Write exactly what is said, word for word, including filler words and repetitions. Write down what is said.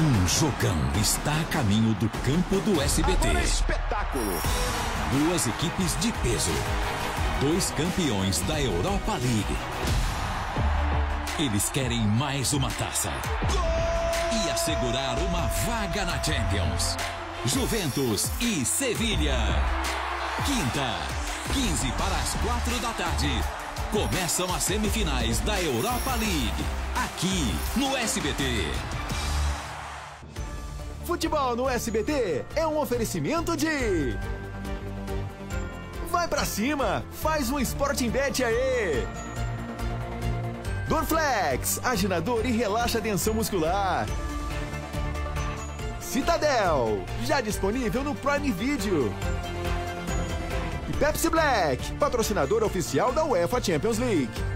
Um jogão está a caminho do campo do S B T. Agora é espetáculo! Duas equipes de peso. Dois campeões da Europa League. Eles querem mais uma taça. E assegurar uma vaga na Champions. Juventus e Sevilha. Quinta, quinze para as quatro da tarde. Começam as semifinais da Europa League. Aqui no S B T. Futebol no S B T é um oferecimento de... Vai pra cima, faz um Sporting Bet aí! Dorflex, aginador e relaxa a tensão muscular. Citadel, já disponível no Prime Video. E Pepsi Black, patrocinador oficial da UEFA Champions League.